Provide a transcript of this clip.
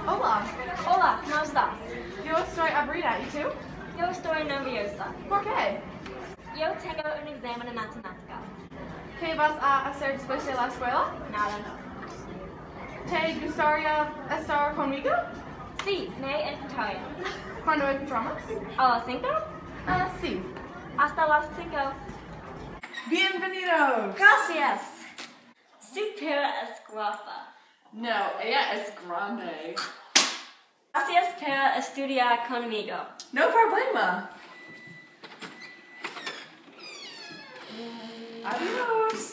Hola. Hola, ¿cómo estás? Yo estoy aburrida. ¿Y tú? Yo estoy nerviosa. ¿Por qué? Yo tengo un examen de matemáticas. ¿Qué vas a hacer después de la escuela? Nada. ¿Te gustaría estar conmigo? Sí, me encantaría. ¿Cuándo encontramos? ¿A las 5? Sí. Hasta las 5. Bienvenidos. Gracias. Su tía es guapa. No, ella es grande. Gracias por estudiar conmigo. No problema. Adiós.